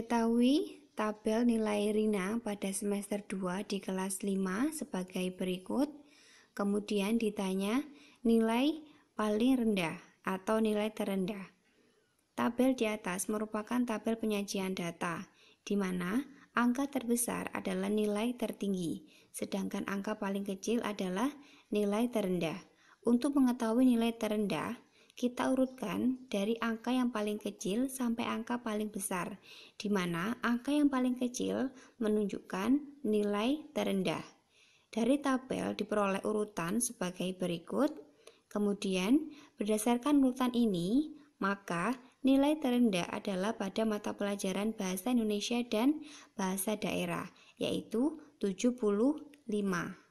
Ketahui tabel nilai Rina pada semester 2 di kelas 5 sebagai berikut. Kemudian ditanya nilai paling rendah atau nilai terendah. Tabel di atas merupakan tabel penyajian data, di mana angka terbesar adalah nilai tertinggi, sedangkan angka paling kecil adalah nilai terendah. Untuk mengetahui nilai terendah, kita urutkan dari angka yang paling kecil sampai angka paling besar, di mana angka yang paling kecil menunjukkan nilai terendah. Dari tabel diperoleh urutan sebagai berikut. Kemudian, berdasarkan urutan ini, maka nilai terendah adalah pada mata pelajaran Bahasa Indonesia dan Bahasa Daerah, yaitu 75.